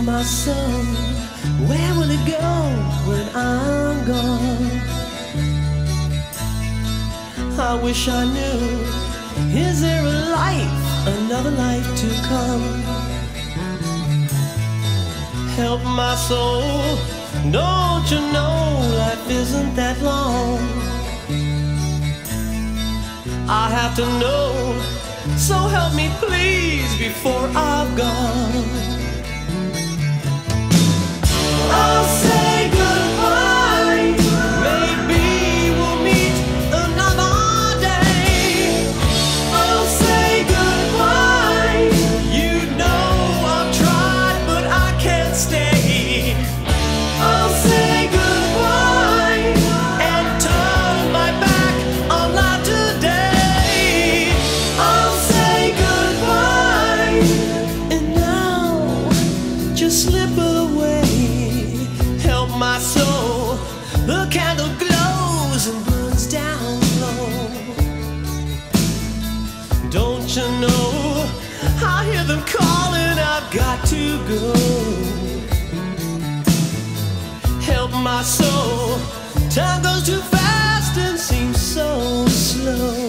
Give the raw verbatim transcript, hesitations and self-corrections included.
my soul, where will it go when I'm gone? I wish I knew, is there a life, another life to come? Help my soul, don't you know life isn't that long? I have to know, so help me please before I've gone. I'll say goodbye, maybe we'll meet another day. I'll say goodbye, you know I've tried but I can't stay. I'll say goodbye and turn my back on life today. I'll say goodbye and now just slip away. Help my soul, the candle glows and burns down low. Don't you know, I hear them calling, I've got to go. Help my soul, time goes too fast and seems so slow.